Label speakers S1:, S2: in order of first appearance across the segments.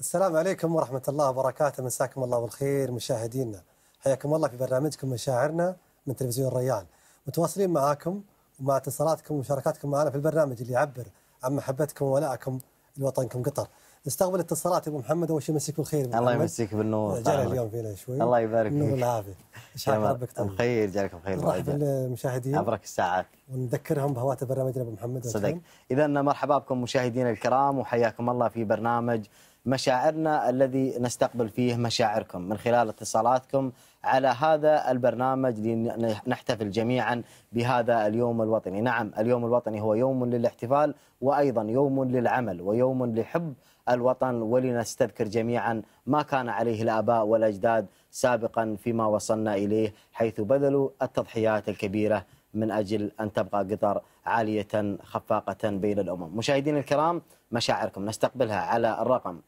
S1: السلام عليكم ورحمة الله وبركاته، مساكم الله بالخير مشاهدينا، حياكم الله في برنامجكم مشاعرنا من تلفزيون الريان. متواصلين معاكم ومع اتصالاتكم ومشاركاتكم معنا في البرنامج اللي يعبر عن محبتكم وولائكم لوطنكم قطر. نستقبل اتصالات يا ابو محمد. اول شيء مسيك بالخير.
S2: الله يمسيك بالنور.
S1: جانا اليوم فينا شوي.
S2: الله يبارك فيك.
S1: النور والعافيه. اشعاك ربك طيب.
S2: بخير، جالك بخير.
S1: نرحب بالمشاهدين
S2: عبرك الساعات
S1: ونذكرهم بهوات برنامجنا ابو محمد.
S2: صدق. اذا مرحبا بكم مشاهدينا الكرام وحياكم الله في برنامج مشاعرنا الذي نستقبل فيه مشاعركم من خلال اتصالاتكم على هذا البرنامج لنحتفل جميعا بهذا اليوم الوطني. نعم، اليوم الوطني هو يوم للاحتفال وأيضا يوم للعمل ويوم لحب الوطن، ولنستذكر جميعا ما كان عليه الآباء والأجداد سابقا فيما وصلنا إليه، حيث بذلوا التضحيات الكبيرة من أجل أن تبقى قطر عالية خفاقة بين الأمم. مشاهدينا الكرام، مشاعركم نستقبلها على الرقم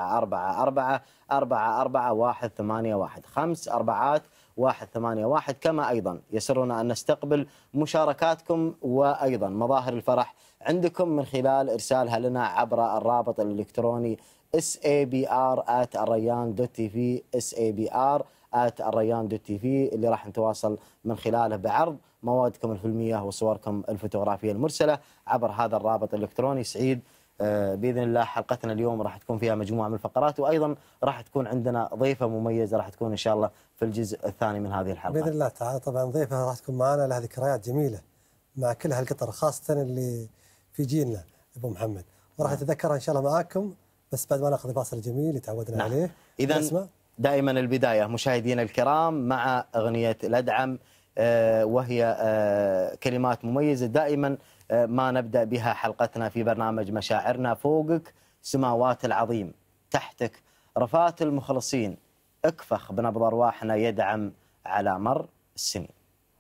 S2: 444-44181 5 4 181، كما أيضا يسرنا أن نستقبل مشاركاتكم وأيضا مظاهر الفرح عندكم من خلال إرسالها لنا عبر الرابط الإلكتروني sabr@الريان.tv sabr@الريان.tv اللي راح نتواصل من خلاله بعرض موادكم الفيلمية وصوركم الفوتوغرافية المرسلة عبر هذا الرابط الإلكتروني. سعيد بإذن الله حلقتنا اليوم راح تكون فيها مجموعة من الفقرات، وأيضا راح تكون عندنا ضيفة مميزة راح تكون إن شاء الله في الجزء الثاني من هذه الحلقة
S1: بإذن الله تعالى. طبعا ضيفة راح تكون معنا لها ذكريات جميلة مع كل هالقطر، خاصة اللي في جيلنا أبو محمد، وراح نتذكرها إن شاء الله معاكم، بس بعد ما ناخذ الفاصل الجميل اللي تعودنا عليه.
S2: إذن دائما البداية مشاهدينا الكرام مع أغنية الأدعم، وهي كلمات مميزة دائما ما نبدأ بها حلقتنا في برنامج مشاعرنا. فوقك سماوات العظيم، تحتك رفات المخلصين، اكفخ بنبض أرواحنا يدعم على مر السنين.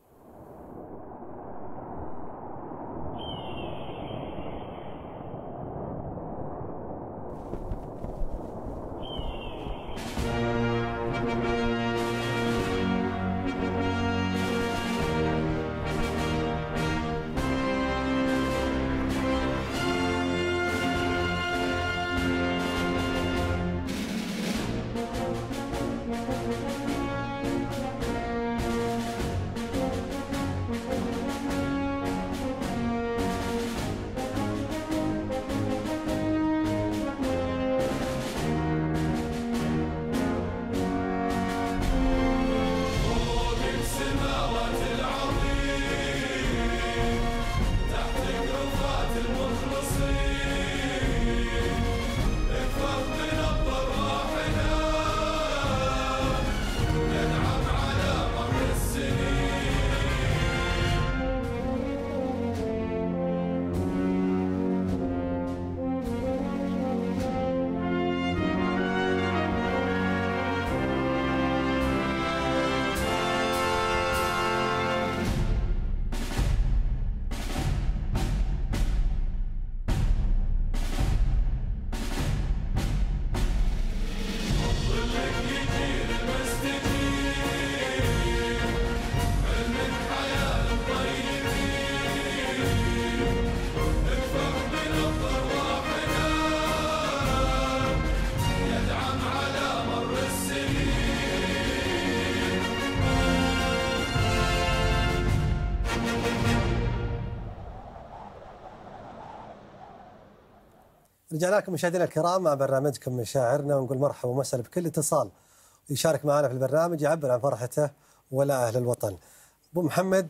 S1: رجعنا لكم مشاهدينا الكرام مع برنامجكم مشاعرنا، ونقول مرحبا ومسهلا بكل اتصال يشارك معنا في البرنامج يعبر عن فرحته ولا أهل الوطن. أبو محمد،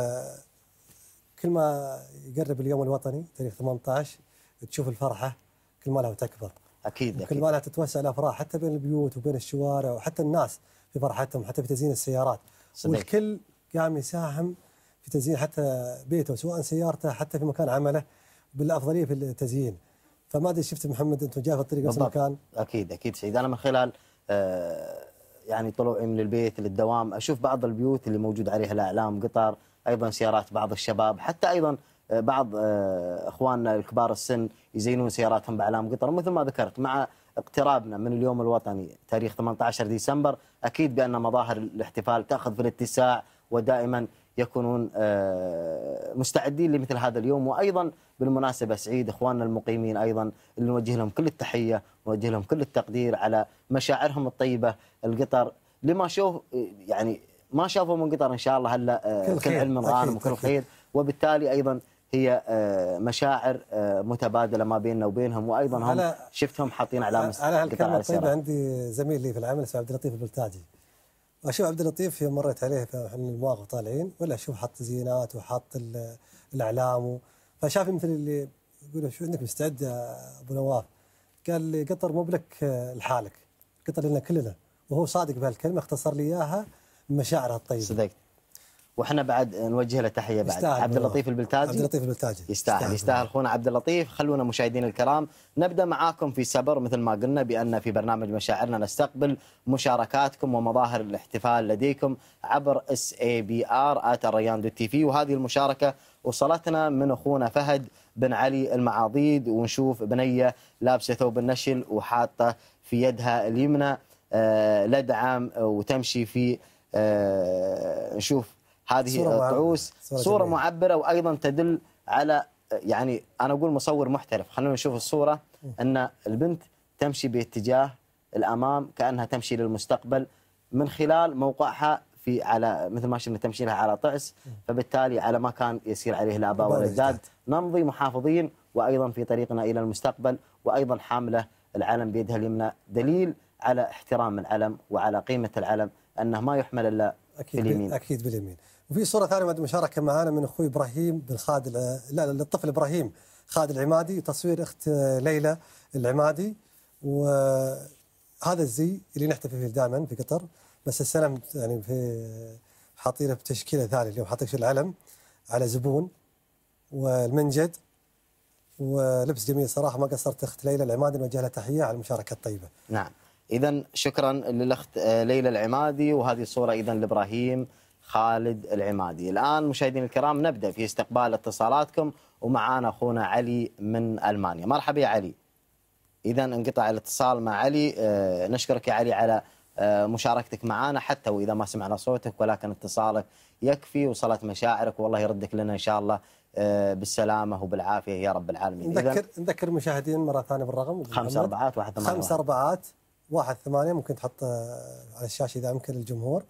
S1: كل ما يقرب اليوم الوطني تاريخ 18 تشوف الفرحة كل ما لها تكبر.
S2: أكيد.
S1: كل ما لها تتوسع الأفراح حتى بين البيوت وبين الشوارع، وحتى الناس في فرحتهم، حتى في تزيين السيارات. صدق. والكل قام يساهم في تزيين حتى بيته سواء سيارته حتى في مكان عمله بالأفضلية في التزيين. فما ادري شفت محمد انتم جاي في الطريق نفس المكان؟
S2: اكيد سعيد. انا من خلال يعني طلوعي من البيت للدوام اشوف بعض البيوت اللي موجود عليها الاعلام قطر، ايضا سيارات بعض الشباب، حتى ايضا بعض اخواننا الكبار السن يزينون سياراتهم باعلام قطر. مثل ما ذكرت مع اقترابنا من اليوم الوطني تاريخ 18 ديسمبر اكيد بان مظاهر الاحتفال تاخذ في الاتساع، ودائما يكونون مستعدين لمثل هذا اليوم. وأيضا بالمناسبة سعيد إخواننا المقيمين أيضا اللي نوجه لهم كل التحية ونوجه لهم كل التقدير على مشاعرهم الطيبة. القطر لما شوف يعني ما شافوا من قطر إن شاء الله هلا كل علم غانم وكل خير، وبالتالي أيضا هي مشاعر متبادلة ما بيننا وبينهم، وأيضا هم شفتهم حاطين علامة
S1: أنا هالكلمة الطيبة عندي زميل لي في العمل اسمه عبد اللطيف البلتاجي، واشوف عبد اللطيف يوم مريت عليه احنا المواقف طالعين ولا اشوف حط زينات وحط الاعلام، فشافني مثل اللي يقول شو عندك مستعد يا ابو نواف؟ قال لي قطر مو بلك لحالك، قطر لنا كلنا، وهو صادق بهالكلمه، اختصر لي اياها بمشاعرها الطيبه.
S2: صدقت. واحنا بعد نوجه له تحيه بعد. عبد اللطيف البلتاجي،
S1: عبد اللطيف البلتاجي
S2: يستاهل اخونا عبد اللطيف. خلونا مشاهدينا الكرام نبدا معاكم في سبر مثل ما قلنا بان في برنامج مشاعرنا نستقبل مشاركاتكم ومظاهر الاحتفال لديكم عبر SABR@الريان.tv. وهذه المشاركه وصلتنا من اخونا فهد بن علي المعاضيد، ونشوف بنيه لابسه ثوب النشل وحاطه في يدها اليمنى لدعم وتمشي في نشوف هذه الطعوس، صورة معبرة وأيضا تدل على يعني أنا أقول مصور محترف. خلونا نشوف الصورة أن البنت تمشي باتجاه الأمام كأنها تمشي للمستقبل من خلال موقعها في على مثل ما شفنا تمشي لها على طعس، فبالتالي على ما كان يسير عليه الآباء والأجداد نمضي محافظين وأيضا في طريقنا إلى المستقبل، وأيضا حاملة العلم بيدها اليمنى، دليل على احترام العلم وعلى قيمة العلم أنه ما يحمل إلا في اليمين.
S1: أكيد باليمين. وفي صورة ثانية بعد مشاركة معنا من أخوي إبراهيم بن خالد، لا للطفل إبراهيم خالد العمادي، وتصوير أخت ليلى العمادي. وهذا الزي اللي نحتفي فيه دائما في قطر، بس السنة يعني في حاطينه بتشكيلة ثانية، اليوم حاطين العلم على زبون والمنجد، ولبس جميل صراحة. ما قصرت أخت ليلى العمادي، نوجه لها تحية على المشاركة الطيبة.
S2: نعم، إذا شكرا للأخت ليلى العمادي، وهذه الصورة إذا لإبراهيم خالد العمادي. الآن مشاهدينا الكرام نبدأ في استقبال اتصالاتكم، ومعانا أخونا علي من ألمانيا. مرحبا يا علي. إذا انقطع الاتصال مع علي. نشكرك يا علي على مشاركتك معنا حتى وإذا ما سمعنا صوتك، ولكن اتصالك يكفي، وصلت مشاعرك، والله يردك لنا إن شاء الله بالسلامة وبالعافية يا رب العالمين.
S1: نذكر المشاهدين مرة ثانية بالرقم
S2: 5-4-1-8.
S1: ممكن تحط على الشاشة إذا أمكن للجمهور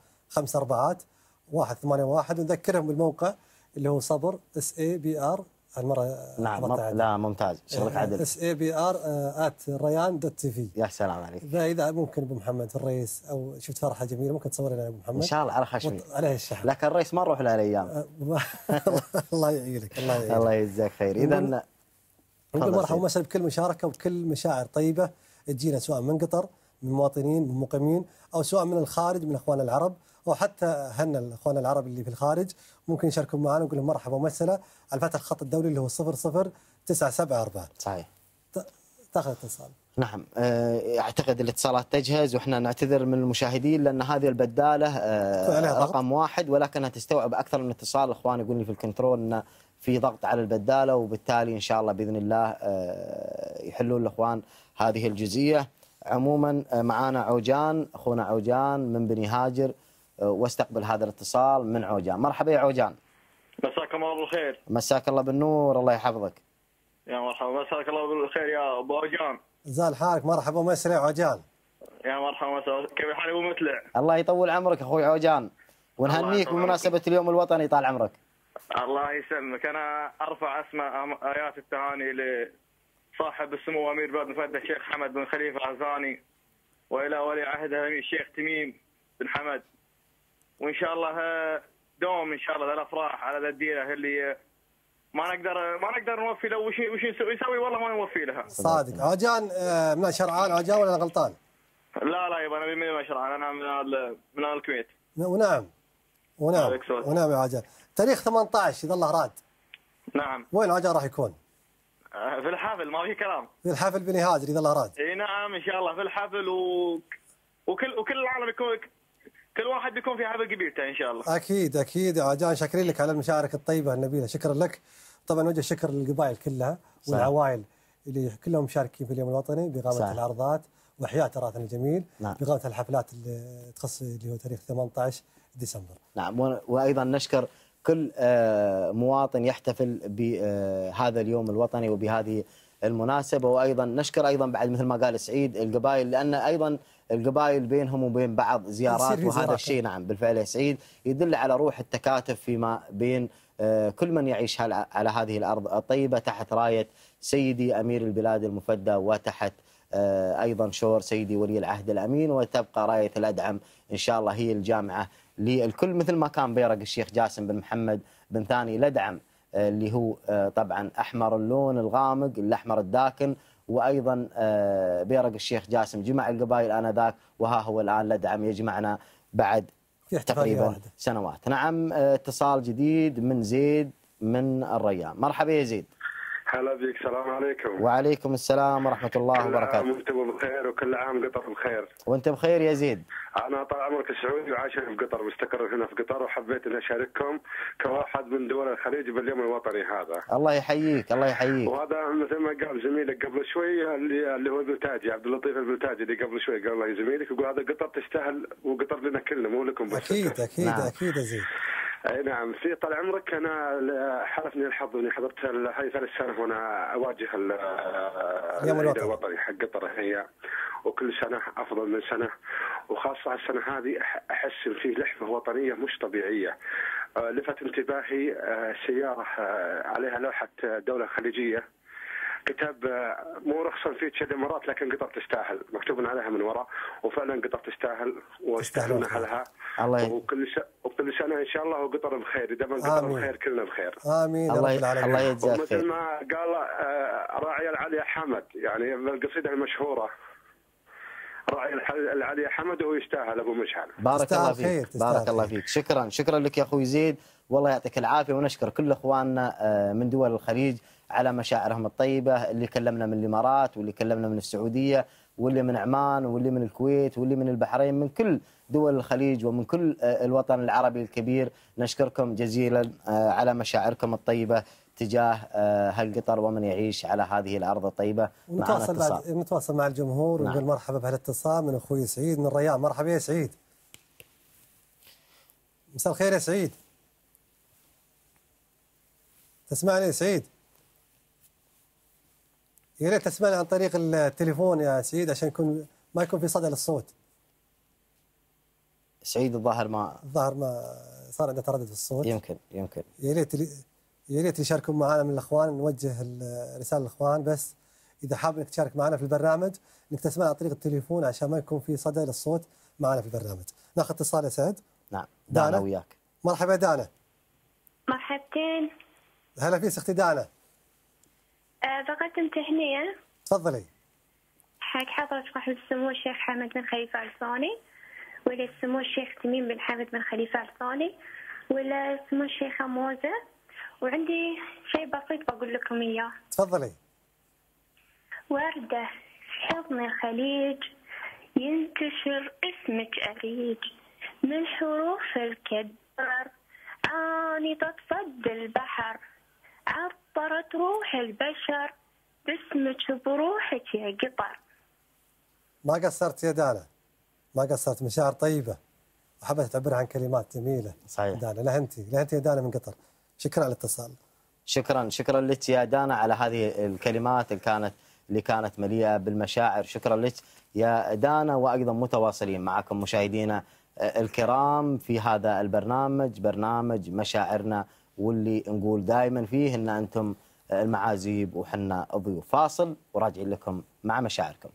S1: 5-4-1-8-1، ونذكرهم بالموقع اللي هو صبر SABR المرة.
S2: نعم لا ممتاز، شغلك عدل.
S1: SABR@الريان.tv.
S2: يا سلام عليك.
S1: إذا ممكن أبو محمد الرئيس أو شفت فرحة جميلة ممكن تصور لنا أبو محمد
S2: إن شاء الله على خشمي
S1: عليه الشحن،
S2: لكن الرئيس ما نروح له هالأيام.
S1: الله يعينك.
S2: الله يجزاك خير. إذا
S1: نقول مرحبا ومسهلا بكل مشاركة وكل مشاعر طيبة تجينا، سواء من قطر من مواطنين من مقيمين، أو سواء من الخارج من أخواننا العرب، أو حتى الأخوان العرب اللي في الخارج ممكن يشاركون معنا. نقول لهم مرحبا ومسهلا على فتح الخط الدولي اللي هو 00974.
S2: صحيح.
S1: تاخذ اتصال.
S2: نعم، اعتقد الاتصالات تجهز، واحنا نعتذر من المشاهدين لان هذه البداله رقم 1، ولكنها تستوعب اكثر من اتصال. الاخوان يقول لي في الكنترول ان في ضغط على البداله، وبالتالي ان شاء الله باذن الله يحلون الاخوان هذه الجزئيه. عموما معانا عوجان، اخونا عوجان من بني هاجر، واستقبل هذا الاتصال من عوجان. مرحبا يا عوجان.
S3: مساكم الله بالخير.
S2: مساك الله بالنور، الله يحفظك.
S3: يا مرحبا، مساك الله بالخير يا ابو عوجان.
S1: زال حالك، مرحبا ومسهلا يا عوجان.
S3: يا مرحبا مساء، كيف حالك ابو مطلع؟
S2: الله يطول عمرك اخوي عوجان، ونهنيك بمناسبه اليوم الوطني، طال عمرك.
S3: الله يسلمك. انا ارفع اسماء ايات التهاني لصاحب السمو امير بلاد مفدى الشيخ حمد بن خليفه عزاني، والى ولي عهده الشيخ تميم بن حمد، وان شاء الله دوم ان شاء الله الافراح على ذا الديره اللي ما نقدر نوفي له. وش يسوي والله ما نوفي لها.
S1: صادق. عوجان من شرعان عوجان ولا انا غلطان؟
S3: لا يبا انا من شرعان، انا من الكويت.
S1: ونعم يا عوجان. تاريخ 18 اذا الله راد.
S3: نعم.
S1: وين عوجان راح يكون؟
S3: في الحفل، ما في كلام.
S1: في الحفل بني هاجر اذا الله راد.
S3: اي نعم ان شاء الله في الحفل، وكل العالم يكون، كل واحد بيكون في حفل قبيلته ان شاء الله.
S1: اكيد يا عوجان، شاكرين لك على مشاركك الطيبه النبيله، شكرا لك. طبعا وجه الشكر للقبائل كلها والعوائل اللي كلهم مشاركين في اليوم الوطني باقامه العرضات واحياء تراثنا الجميل. نعم. باقامه الحفلات اللي تخص اللي هو تاريخ 18 ديسمبر.
S2: نعم، وايضا نشكر كل مواطن يحتفل بهذا اليوم الوطني وبهذه المناسبة. وأيضا نشكر أيضا بعد مثل ما قال سعيد القبائل، لأن أيضا القبائل بينهم وبين بعض زيارات، وهذا الشيء نعم بالفعل يا سعيد يدل على روح التكاتف فيما بين كل من يعيش على هذه الأرض الطيبة تحت راية سيدي أمير البلاد المفدى، وتحت أيضا شور سيدي ولي العهد الأمين، وتبقى راية الأدعم إن شاء الله هي الجامعة للكل، مثل ما كان بيرق الشيخ جاسم بن محمد بن ثاني الأدعم اللي هو طبعا أحمر اللون الغامق الأحمر الداكن، وأيضا بيرق الشيخ جاسم جمع القبائل آنذاك، وها هو الآن الأدعم يجمعنا بعد تقريبا سنوات. نعم اتصال جديد من زيد من الريان. مرحبا يا زيد.
S4: هلا بك، السلام عليكم.
S2: وعليكم السلام ورحمة الله وبركاته.
S4: كل عام وانتم بخير وكل عام قطر بخير.
S2: وانت بخير يا زيد.
S4: أنا طال عمرك سعودي وعايش في قطر، مستقر هنا في قطر، وحبيت أن أشارككم كواحد من دول الخليج باليوم الوطني هذا.
S2: الله يحييك الله يحييك.
S4: وهذا مثل ما قال زميلك قبل شوي اللي هو البلتاجي عبد اللطيف البلتاجي اللي قبل شوي قال الله زميلك، يقول هذا قطر تستاهل، وقطر لنا كلنا مو لكم بس.
S1: أكيد أكيد نعم. أكيد يا زيد.
S4: اي نعم. في طال عمرك انا حالفني الحظ اني حضرت هذه ثالث سنه وانا اواجه اليوم الوطني حق قطر هي، وكل سنه افضل من سنه، وخاصه السنه هذه احس ان فيه لحمه وطنيه مش طبيعيه. لفت انتباهي سياره عليها لوحه دوله خليجيه، كتاب مو رخصا فيه كذا مرات، لكن قطر تستاهل مكتوب عليها من وراء، وفعلا قطر تستاهل ويستاهلون اهلها. وكل سنه ان شاء الله وقطر بخير، دائما قطر بخير كلنا بخير.
S1: امين يا رب العالمين.
S2: الله يجزاك خير.
S4: ومثل ما قال راعي العلي حمد، يعني القصيده المشهوره راعي العلي حمد وهو يستاهل ابو مشعل.
S2: بارك الله فيك. بارك الله فيك. شكرا لك يا اخوي زيد، والله يعطيك العافيه. ونشكر كل اخواننا من دول الخليج على مشاعرهم الطيبه، اللي كلمنا من الامارات، واللي كلمنا من السعوديه، واللي من عمان، واللي من الكويت، واللي من البحرين، من كل دول الخليج ومن كل الوطن العربي الكبير. نشكركم جزيلا على مشاعركم الطيبه تجاه اهل قطر ومن يعيش على هذه الارض الطيبه.
S1: نتواصل مع الجمهور ونقول مرحبا بهالاتصال من اخوي سعيد من الريان. مرحبا يا سعيد. مساء الخير يا سعيد. تسمعني يا سعيد؟ يا ريت تسمعني عن طريق التليفون يا سعيد عشان ما يكون في صدى للصوت.
S2: سعيد الظاهر ما
S1: صار عنده تردد في الصوت.
S2: يمكن
S1: يا ريت يشاركون معنا من الاخوان، نوجه رساله للاخوان، بس اذا حاب انك تشارك معنا في البرنامج انك تسمعنا عن طريق التليفون عشان ما يكون في صدى للصوت معنا في البرنامج. ناخذ اتصال يا سعد.
S2: نعم دانا وياك.
S1: مرحبا دانا.
S5: مرحبتين.
S1: هلا فيك اختي دانا.
S5: بقدم تهنئة.
S1: تفضلي.
S5: حق حضرة صاحب السمو الشيخ حمد بن خليفة آل ثاني، وللسمو الشيخ تميم بن حمد بن خليفة آل ثاني، وللسمو الشيخة موزة. وعندي شيء بسيط بقول لكم إياه.
S1: تفضلي.
S5: وردة في حضن الخليج ينتشر اسمك أريج، من حروف الكدر عانطت صد البحر، عطرت روح البشر باسمك بروحك يا قطر.
S1: ما قصرت يا دانا، ما قصرت، مشاعر طيبة وحبت تعبر عن كلمات جميلة.
S2: صحيح
S1: دانا. لهنتي يا دانا من قطر. شكرا على الاتصال.
S2: شكرا لك يا دانا على هذه الكلمات اللي كانت مليئة بالمشاعر. شكرا لك يا دانا. وأيضا متواصلين معكم مشاهدينا الكرام في هذا البرنامج، برنامج مشاعرنا، واللي نقول دائما فيه ان انتم المعازيب وحنا الضيوف. فاصل وراجعين لكم مع مشاعركم.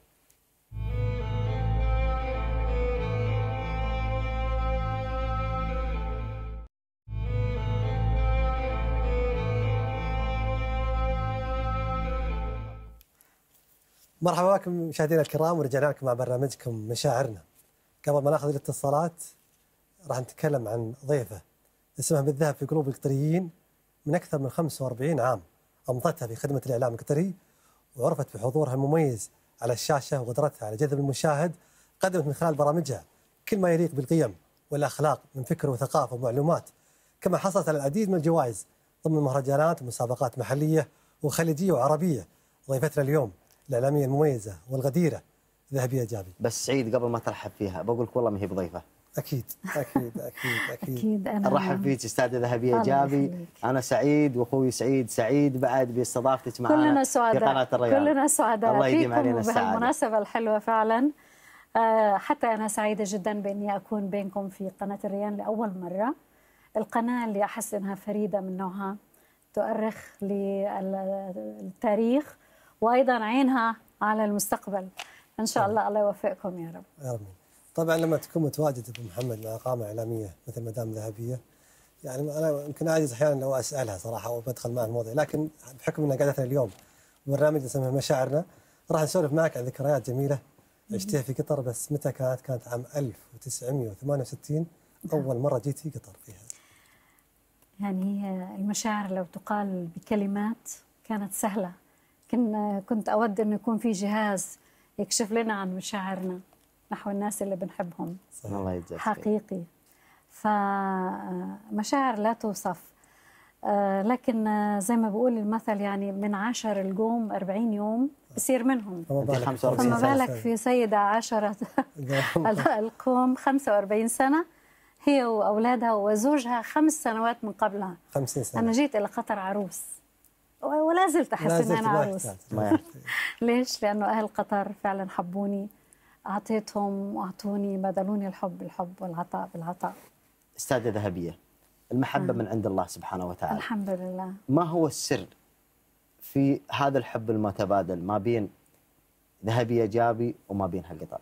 S1: مرحبا بكم مشاهدينا الكرام، ورجعنا لكم مع برنامجكم مشاعرنا. قبل ما ناخذ الاتصالات راح نتكلم عن ضيفه اسمها بالذهب في قلوب القطريين من أكثر من 45 عام، أمضتها في خدمة الإعلام القطري، وعرفت بحضورها المميز على الشاشة وقدرتها على جذب المشاهد. قدمت من خلال برامجها كل ما يليق بالقيم والأخلاق من فكر وثقافة ومعلومات، كما حصلت على العديد من الجوائز ضمن مهرجانات ومسابقات محلية وخليجية وعربية. ضيفتنا اليوم الإعلامية المميزة والغديرة ذهبية جابي.
S2: بس سعيد قبل ما ترحب فيها بقول لك والله ما هي بضيفة.
S1: اكيد اكيد اكيد اكيد,
S6: أكيد. أنا
S2: نرحب فيك استاذه ذهبيه جابي. انا سعيد واخوي سعيد بعد باستضافتك معنا
S6: كلنا سعداء
S2: في قناه الريان.
S6: كلنا سعداء
S2: الله يديم علينا السعاده.
S6: بهالمناسبه الحلوه فعلا. حتى انا سعيده جدا باني اكون بينكم في قناه الريان لاول مره. القناه اللي احس انها فريده من نوعها، تؤرخ للتاريخ وايضا عينها على المستقبل. ان شاء الله الله يوفقكم يا رب.
S1: يا رب. طبعا لما تكون متواجد ابو محمد مع قامه اعلاميه مثل مدام ذهبيه، يعني انا يمكن اعجز احيانا لو اسالها صراحه او بدخل معها الموضوع، لكن بحكم ان قعدتنا اليوم برنامج اسمه مشاعرنا راح نسولف معك عن ذكريات جميله عشتيها في قطر. بس متى كانت؟ كانت عام 1968 اول مره جيتي قطر فيها.
S6: يعني المشاعر لو تقال بكلمات كانت سهله. كنت اود انه يكون في جهاز يكشف لنا عن مشاعرنا نحو الناس اللي بنحبهم.
S2: الله يجزاك
S6: حقيقي. فمشاعر لا توصف. لكن زي ما بقول المثل، يعني من 10 القوم 40 يوم بصير منهم. فما بالك في سيدة عاشرت القوم 45 سنة، هي وأولادها وزوجها 5 سنوات من قبلها.
S1: 50 سنة.
S6: أنا جيت إلى قطر عروس ولا زلت أحس إن أنا عروس. ليش؟ لأنه أهل قطر فعلا حبوني، أعطيتهم وأعطوني، بذلوني الحب والعطاء بالعطاء.
S2: أستاذة ذهبية، المحبة من عند الله سبحانه وتعالى.
S6: الحمد لله.
S2: ما هو السر في هذا الحب المتبادل ما بين ذهبية جابي وما بينها قطر؟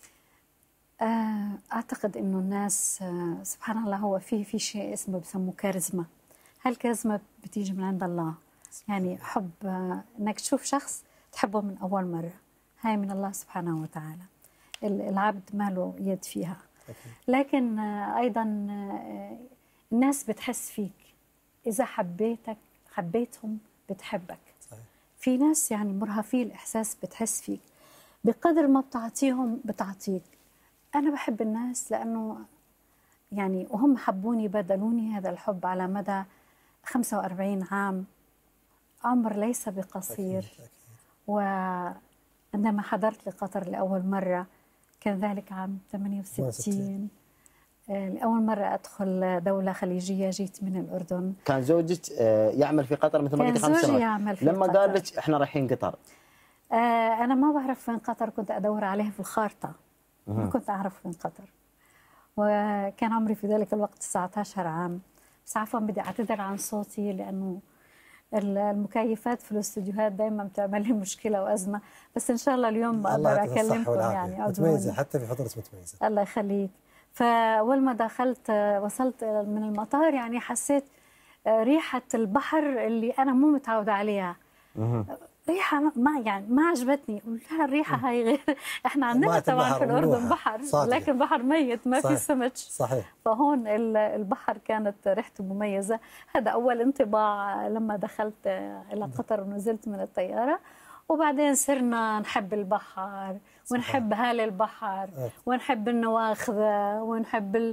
S6: أعتقد إنه الناس سبحان الله هو في شيء اسمه بسموه كاريزما. هالكاريزما بتيجي من عند الله. يعني حب إنك تشوف شخص تحبه من أول مرة، هاي من الله سبحانه وتعالى. العبد ما له يد فيها. لكن أيضا الناس بتحس فيك إذا حبيتهم بتحبك. صحيح. في ناس يعني مرهفي الإحساس بتحس فيك بقدر ما بتعطيهم بتعطيك. أنا بحب الناس لأنه يعني وهم حبوني، بذلوني هذا الحب على مدى 45 عام. عمر ليس بقصير. أكيد. وعندما حضرت لقطر لأول مرة كان ذلك عام 68. لأول مرة أدخل دولة خليجية، جيت من الأردن.
S2: كان زوجك يعمل في قطر مثل ما قلت 5 سنوات؟
S6: يعمل في
S2: لما
S6: قطر.
S2: قال لك إحنا رايحين قطر،
S6: أنا ما بعرف وين قطر، كنت أدور عليها في الخارطة. ما كنت أعرف وين قطر. وكان عمري في ذلك الوقت 19 عام. بس عفوا بدي أعتذر عن صوتي لأنه المكيفات في الاستوديوهات دائما بتعمل لي مشكله وازمه، بس ان شاء الله اليوم اقدر اكلمكم. يعني
S1: متميزه حتى في حضرتك متميزه.
S6: الله يخليك. فاول ما دخلت وصلت من المطار يعني حسيت ريحه البحر اللي انا مو متعوده عليها. ريحه ما عجبتني. قلت لها الريحه هاي غير. احنا عندنا طبعا في الاردن بحر صادق. لكن بحر ميت ما في سمك.
S1: صحيح.
S6: فهون البحر كانت ريحته مميزه. هذا اول انطباع لما دخلت الى قطر ونزلت من الطياره. وبعدين صرنا نحب البحر ونحب هال البحر ونحب النواخذه ونحب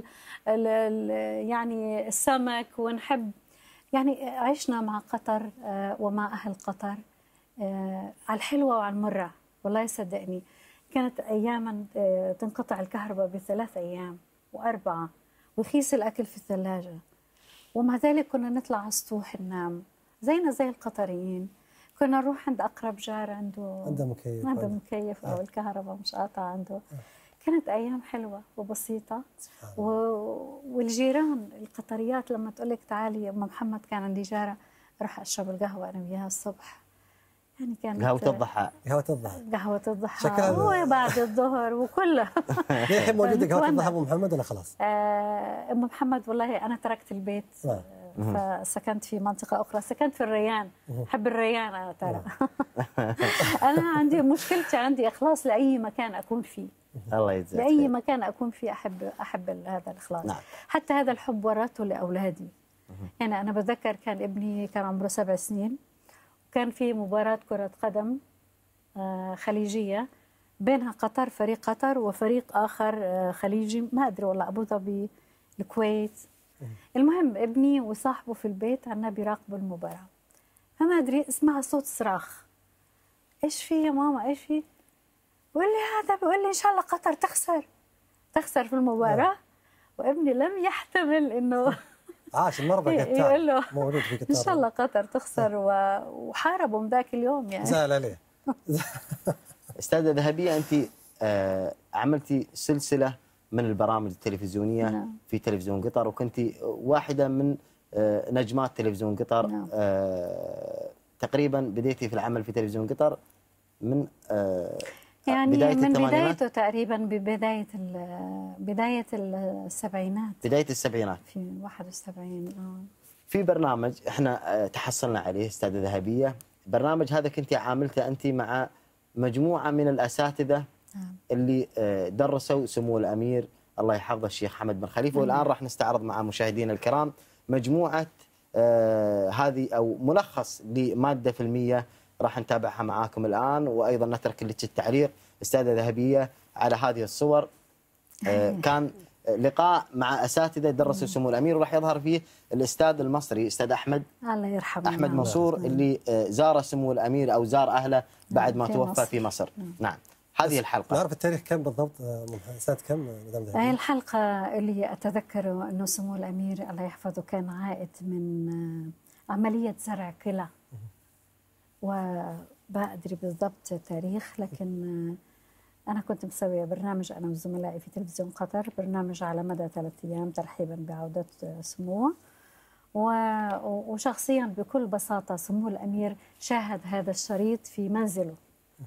S6: يعني السمك ونحب يعني عشنا مع قطر ومع اهل قطر على الحلوة وعلى المرة. والله صدقني كانت أياما تنقطع الكهرباء ب3 أيام و4 ويخيس الأكل في الثلاجة، ومع ذلك كنا نطلع على السطوح ننام زينا زي القطريين. كنا نروح عند أقرب جار عنده مكيف أو الكهرباء مش قاطعة عنده. كانت أيام حلوة وبسيطة. والجيران القطريات لما تقول لك تعالي أم محمد، كان عندي جارة أروح أشرب القهوة أنا وياها الصبح. يعني كانت
S2: قهوة الضحى.
S6: قهوة الضحى وبعد الظهر وكله.
S1: الحين موجودة قهوة الضحى أم محمد ولا خلاص؟
S6: أم محمد والله أنا تركت البيت فسكنت في منطقة أخرى، سكنت في الريان. أحب الريان أنا ترى. أنا عندي مشكلتي، عندي إخلاص لأي مكان أكون فيه.
S2: الله يجزاك.
S6: لأي مكان أكون فيه أحب هذا الإخلاص.
S2: نعم.
S6: حتى هذا الحب ورثته لأولادي. يعني أنا بتذكر كان ابني كان عمره 7 سنين، كان في مباراة كرة قدم خليجية بينها قطر، فريق قطر وفريق آخر خليجي ما أدري والله، أبو ظبي، الكويت. المهم ابني وصاحبه في البيت عنا بيراقبوا المباراة، فما أدري اسمع صوت صراخ. إيش في يا ماما إيش في؟ بقول لي هذا بيقول لي إن شاء الله قطر تخسر في المباراة. وابني لم يحتمل انه
S1: عاش المرضى قتال
S6: يقول له
S1: موجود في قطار.
S6: ان شاء الله قطر تخسر وحاربوا من ذاك اليوم يعني.
S1: زعل عليه.
S2: استاذه ذهبيه، انت عملتي سلسله من البرامج التلفزيونيه
S6: نعم.
S2: في تلفزيون قطر، وكنت واحده من نجمات تلفزيون قطر.
S6: نعم.
S2: تقريبا بديتي في العمل في تلفزيون قطر من
S6: يعني
S2: بداية
S6: من
S2: الثمانينات؟
S6: بدايته تقريبا بداية السبعينات،
S2: بداية السبعينات
S6: في 71.
S2: في برنامج احنا تحصلنا عليه استاذه ذهبيه. برنامج هذا كنت عاملته انت مع مجموعه من الاساتذه اللي درسوا سمو الامير الله يحفظه الشيخ حمد بن خليفه. والان راح نستعرض مع مشاهدينا الكرام مجموعه هذه او ملخص لماده فيلميه راح نتابعها معاكم الان، وايضا نترك لك التعليق استاذه ذهبيه على هذه الصور. كان لقاء مع اساتذه درسوا سمو الامير، وراح يظهر فيه الاستاذ المصري استاذ احمد
S6: الله يرحمه
S2: احمد منصور اللي زار سمو الامير او زار اهله بعد ما توفى في مصر. نعم. هذه الحلقه
S1: نعرف التاريخ كم بالضبط؟ سنه كم مدام ذهبيه؟
S6: هاي الحلقه اللي اتذكره انه سمو الامير الله يحفظه كان عائد من عمليه زرع كلى، وما ادري بالضبط التاريخ، لكن أنا كنت مسوية برنامج أنا وزملائي في تلفزيون قطر، برنامج على مدى 3 أيام ترحيبا بعودة سموه. وشخصيا بكل بساطة سمو الأمير شاهد هذا الشريط في منزله،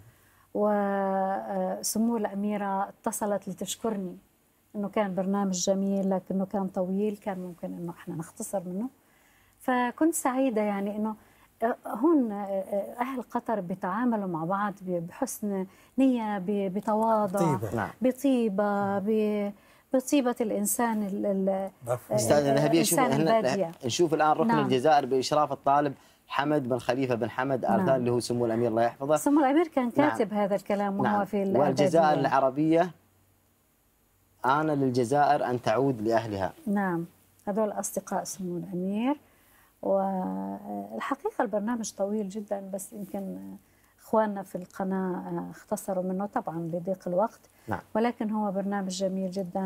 S6: وسمو الأميرة اتصلت لتشكرني أنه كان برنامج جميل لكنه كان طويل، كان ممكن أنه إحنا نختصر منه. فكنت سعيدة يعني أنه هون أهل قطر بيتعاملوا مع بعض بحسن نية، بتواضع، بطيبة، بطيبة الإنسان.
S2: أستاذة ذهبية، نشوف الآن ركن الجزائر بإشراف الطالب حمد بن خليفة بن حمد آل ثاني اللي هو سمو الأمير الله يحفظه.
S6: سمو الأمير كان كاتب هذا الكلام وهو في
S2: والجزائر العربية آن للجزائر أن تعود لأهلها.
S6: نعم، هذول أصدقاء سمو الأمير. والحقيقة البرنامج طويل جدا، بس يمكن اخواننا في القناة اختصروا منه طبعا لضيق الوقت.
S2: نعم.
S6: ولكن هو برنامج جميل جدا،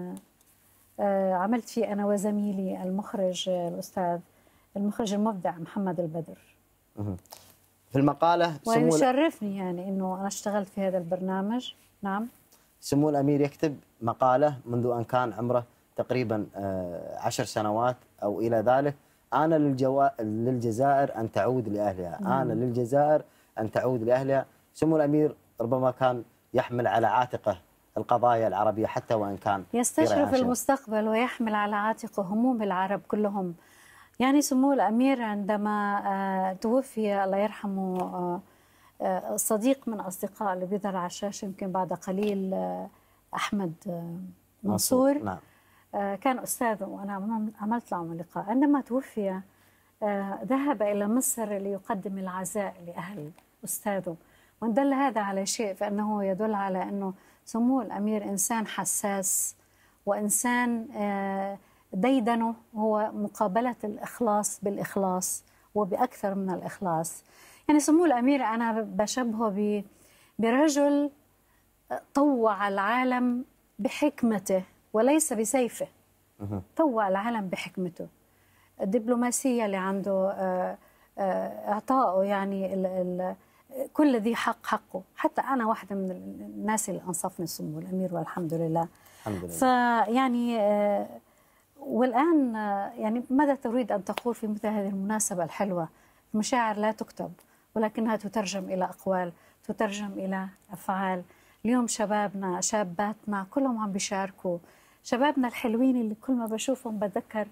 S6: عملت فيه أنا وزميلي المخرج الأستاذ المخرج المبدع محمد البدر.
S2: في المقالة
S6: ويشرفني يعني أنه أنا اشتغلت في هذا البرنامج. نعم.
S2: سمو الأمير يكتب مقالة منذ أن كان عمره تقريبا 10 سنوات أو إلى ذلك: آن للجزائر أن تعود لأهلها. آن للجزائر أن تعود لأهلها. سمو الأمير ربما كان يحمل على عاتقه القضايا العربية حتى وإن كان
S6: يستشرف المستقبل ويحمل على عاتقه هموم العرب كلهم. يعني سمو الأمير عندما توفي الله يرحمه صديق من أصدقاء اللي بيظهر على الشاشة يمكن بعد قليل، أحمد منصور.
S2: نعم.
S6: كان أستاذه وأنا عملت له لقاء. عندما توفي ذهب إلى مصر ليقدم العزاء لأهل أستاذه، وإن دل هذا على شيء فإنه يدل على أنه سمو الأمير إنسان حساس، وإنسان ديدنه هو مقابلة الإخلاص بالإخلاص وبأكثر من الإخلاص. يعني سمو الأمير أنا بشبهه برجل طوع العالم بحكمته وليس بسيفه. طوع العالم بحكمته، الدبلوماسية اللي عنده، إعطائه يعني كل ذي حق حقه. حتى أنا واحدة من الناس اللي أنصفني سمو الأمير والحمد لله.
S2: الحمد لله.
S6: فيعني والآن يعني ماذا تريد أن تقول في مثل هذه المناسبة الحلوة؟ المشاعر لا تكتب ولكنها تترجم إلى أقوال، تترجم إلى أفعال. اليوم شبابنا شاباتنا كلهم عم بيشاركوا، شبابنا الحلوين اللي كل ما بشوفهم بتذكر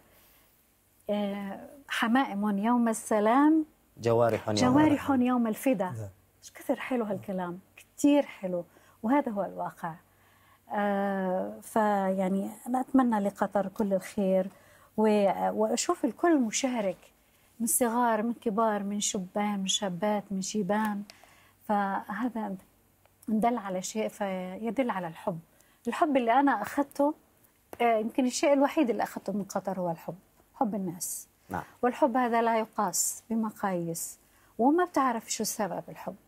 S6: حمائم يوم السلام جوارح يوم الفدا. مش كثير حلو هالكلام، كثير حلو، وهذا هو الواقع. فيعني أنا أتمنى لقطر كل الخير، وأشوف الكل مشارك، من صغار من كبار، من شبان من شابات من شيبان. فهذا ندل على شيء فيدل على الحب. الحب اللي أنا أخذته، يمكن الشيء الوحيد اللي أخذته من قطر هو الحب، حب الناس.
S2: نعم.
S6: والحب هذا لا يقاس بمقاييس، وما بتعرف شو سبب الحب.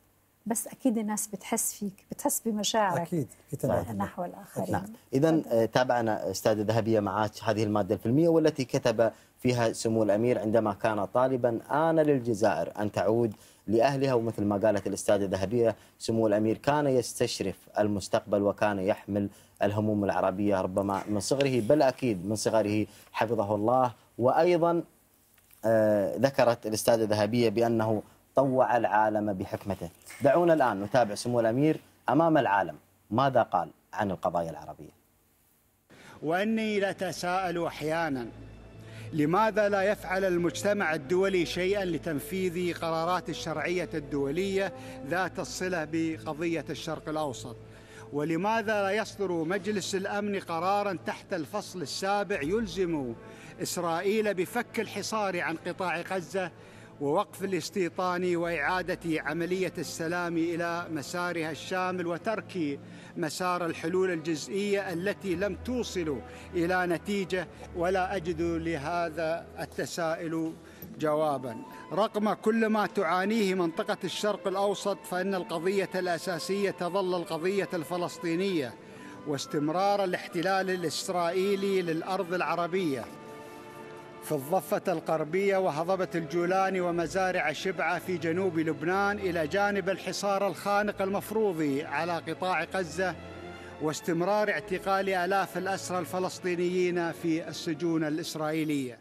S6: بس أكيد الناس بتحس فيك، بتحس بمشاعرك
S1: أكيد
S6: نحو الآخرين.
S2: نعم. إذا تابعنا أستاذة ذهبية معك هذه المادة الفيلمية والتي كتب فيها سمو الأمير عندما كان طالبا آن للجزائر أن تعود لأهلها، ومثل ما قالت الأستاذة ذهبية سمو الأمير كان يستشرف المستقبل وكان يحمل الهموم العربية ربما من صغره، بل أكيد من صغره حفظه الله. وأيضا ذكرت الأستاذة ذهبية بأنه طوع العالم بحكمته. دعونا الآن نتابع سمو الأمير أمام العالم ماذا قال عن القضايا العربية.
S7: وأني لأتساءل أحيانا لماذا لا يفعل المجتمع الدولي شيئا لتنفيذ قرارات الشرعية الدولية ذات الصلة بقضية الشرق الأوسط، ولماذا لا يصدر مجلس الأمن قرارا تحت الفصل السابع يلزم إسرائيل بفك الحصار عن قطاع غزة ووقف الاستيطان وإعادة عملية السلام إلى مسارها الشامل وترك مسار الحلول الجزئية التي لم توصل إلى نتيجة. ولا أجد لهذا التساؤل جوابا. رغم كل ما تعانيه منطقة الشرق الأوسط فإن القضية الأساسية تظل القضية الفلسطينية واستمرار الاحتلال الإسرائيلي للأرض العربية في الضفة الغربية وهضبة الجولان ومزارع شبعة في جنوب لبنان، إلى جانب الحصار الخانق المفروض على قطاع غزة واستمرار اعتقال آلاف الأسرى الفلسطينيين في السجون الإسرائيلية.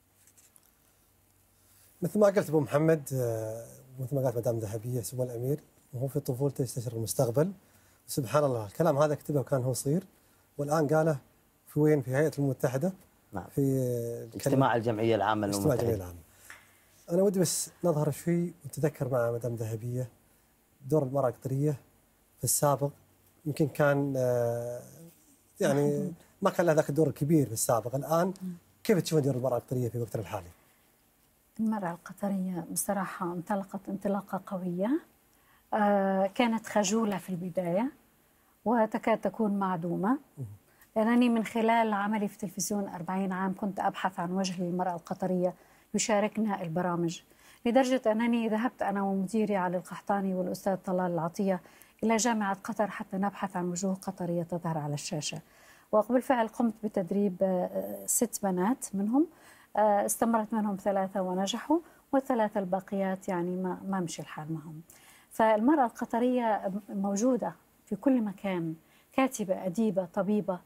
S1: مثل ما قلت أبو محمد، مثل ما قالت مدام ذهبية سمو الأمير، وهو في طفولته يستشرف المستقبل. سبحان الله الكلام هذا كتبه وكان هو صغير، والآن قاله في وين؟ في هيئة المتحدة.
S2: نعم.
S1: في
S2: اجتماع الجمعية العامة
S1: اجتماع الجمعية العامة. أنا ودي بس نظهر شوي ونتذكر مع مدام ذهبية دور المرأة القطرية في السابق. يمكن كان يعني ما كان لها ذاك الدور الكبير في السابق. الآن كيف تشوفون دور المرأة القطرية في وقتنا الحالي؟
S6: المرأة القطرية بصراحة انطلقت انطلاقة قوية، كانت خجولة في البداية وتكاد تكون معدومة. لأنني من خلال عملي في تلفزيون 40 عام كنت أبحث عن وجه للمرأة القطرية يشاركنا البرامج، لدرجة أنني ذهبت أنا ومديري علي القحطاني والأستاذ طلال العطية إلى جامعة قطر حتى نبحث عن وجوه قطرية تظهر على الشاشة. وبالفعل قمت بتدريب 6 بنات منهم، استمرت منهم 3 ونجحوا، وال3 الباقيات يعني ما مشي الحال معهم. فالمرأة القطرية موجودة في كل مكان، كاتبة، أديبة، طبيبة،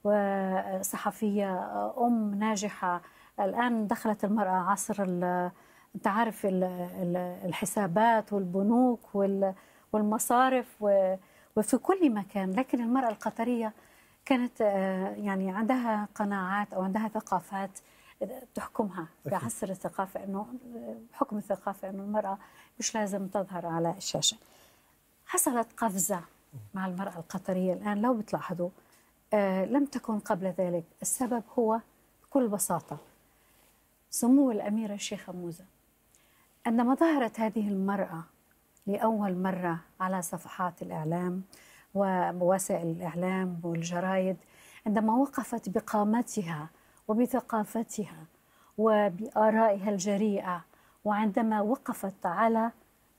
S6: وصحفية، أم ناجحة. الآن دخلت المرأة عصر أنت عارف الحسابات والبنوك والمصارف وفي كل مكان. لكن المرأة القطرية كانت يعني عندها قناعات أو عندها ثقافات تحكمها بعصر الثقافة، إنه حكم الثقافة إنه المرأة مش لازم تظهر على الشاشة. حصلت قفزة مع المرأة القطرية الآن لو بتلاحظوا، لم تكن قبل ذلك. السبب هو بكل بساطة سمو الأميرة الشيخة موزة. عندما ظهرت هذه المرأة لأول مرة على صفحات الإعلام ووسائل الإعلام والجرائد، عندما وقفت بقامتها وبثقافتها وبآرائها الجريئة، وعندما وقفت على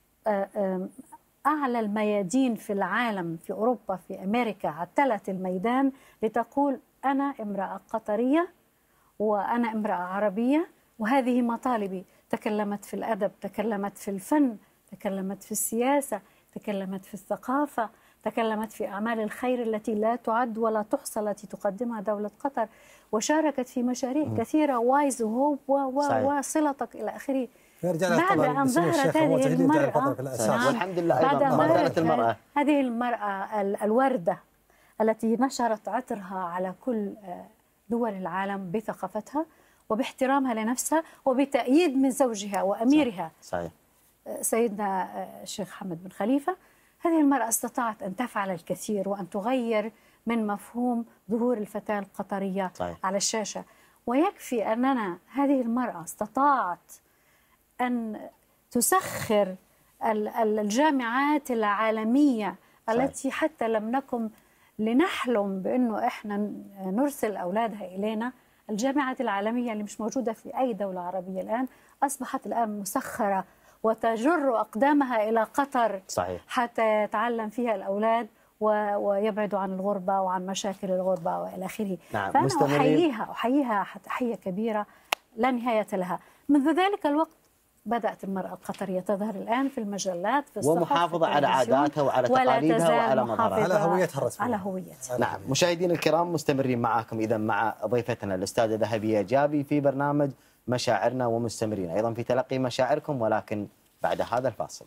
S6: أعلى الميادين في العالم، في أوروبا، في أمريكا، عتلت الميدان لتقول أنا امرأة قطرية وأنا امرأة عربية وهذه مطالبي. تكلمت في الأدب، تكلمت في الفن، تكلمت في السياسة، تكلمت في الثقافة، تكلمت في أعمال الخير التي لا تعد ولا تحصى التي تقدمها دولة قطر، وشاركت في مشاريع كثيرة، وايز وهوب وصلتك إلى آخره. بعد أن ظهرت هذه المرأة،
S2: والحمد لله أيضا ما كانت المرأة
S6: هذه المرأة الوردة التي نشرت عطرها على كل دول العالم بثقافتها وباحترامها لنفسها وبتأييد من زوجها وأميرها صحيح. سيدنا الشيخ حمد بن خليفة. هذه المرأة استطاعت أن تفعل الكثير وأن تغير من مفهوم ظهور الفتاة القطرية صحيح. على الشاشة. ويكفي أننا هذه المرأة استطاعت أن تسخر الجامعات العالمية التي حتى لم نكن لنحلم بأنه إحنا نرسل أولادها إلينا. الجامعات العالمية اللي مش موجودة في أي دولة عربية الآن أصبحت الآن مسخرة وتجر أقدامها إلى قطر
S2: صحيح.
S6: حتى يتعلم فيها الأولاد ويبعدوا عن الغربة وعن مشاكل الغربة وإلى آخره.
S2: نعم.
S6: فأنا أحييها تحية كبيرة لا نهاية لها. منذ ذلك الوقت بدأت المرأة القطرية تظهر الآن في المجلات، في الصحف،
S2: ومحافظة على عاداتها وعلى تقاليدها وعلى مظهرها،
S1: على هويتها الرسمية.
S6: على هويتها.
S2: نعم. مشاهدينا الكرام، مستمرين معكم إذا مع ضيفتنا الأستاذة ذهبية جابي في برنامج مشاعرنا، ومستمرين أيضا في تلقي مشاعركم، ولكن بعد هذا الفاصل.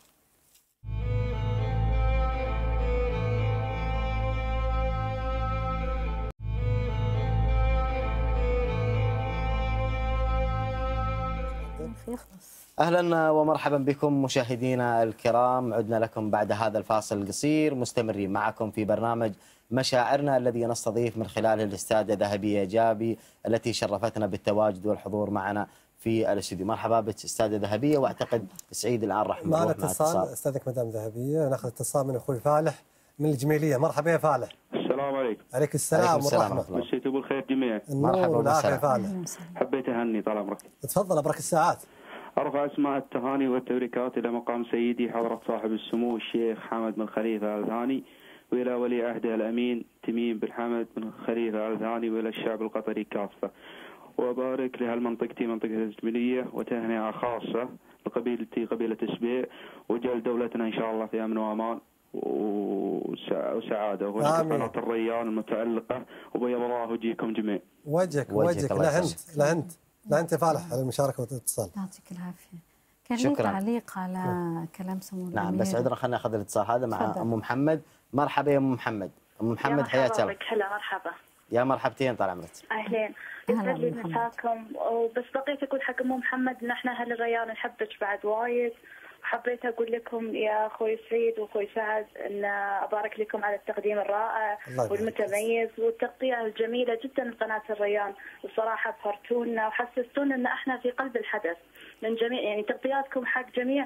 S2: أهلا ومرحبا بكم مشاهدينا الكرام، عدنا لكم بعد هذا الفاصل القصير، مستمرين معكم في برنامج مشاعرنا الذي نستضيف من خلاله الأستاذة ذهبية جابي التي شرفتنا بالتواجد والحضور معنا في الاستوديو. مرحبا بك أستاذة ذهبية، واعتقد سعيد الآن راح نروح مع اتصال.
S1: أستاذك مدام ذهبية، ناخذ اتصال من أخوي فالح من الجميلية. مرحبا يا فالح.
S8: السلام عليكم.
S1: عليك السلام ورحمة.
S8: مسيتوا بالخير جميعا.
S1: مرحبا والعافية فالح.
S8: حبيت أهني طال عمرك.
S1: تفضل أبرك الساعات.
S8: أرفع أسماء التهاني والتبريكات إلى مقام سيدي حضرة صاحب السمو الشيخ حمد بن خليفة آل ثاني، وإلى ولي عهده الأمين تميم بن حمد بن خليفة آل ثاني، وإلى الشعب القطري كافة. وأبارك لهالمنطقتي منطقة الجميلية، وتهنئة خاصة لقبيلتي قبيلة السبيع، وجعل دولتنا إن شاء الله في أمن وأمان وسعادة، وقناة الريان المتألقة، وبيض الله وجهكم جميعا.
S1: وجهك لا أنت فالح على المشاركة والاتصال.
S6: يعطيك العافية. كان لي تعليق على كلام سمو الأمير.
S2: نعم بس عذرا، خلينا ناخذ الاتصال هذا مع أم محمد. مرحبا يا أم محمد. أم محمد حياك الله.
S9: هلا مرحبا.
S2: يا مرحبتين طال عمرك.
S9: أهلين. يسعد لي مساكم. وبس بقيت أقول حق أم محمد إن إحنا أهل الريان نحبك بعد وايد. وحبيت أقول لكم يا أخوي سعيد وأخوي سعد إن أبارك لكم على التقديم الرائع والمتميز والتغطية الجميلة جدا لقناة الريان. الصراحة بهرتونا وحسستونا إن إحنا في قلب الحدث من جميع، يعني تغطياتكم حق جميع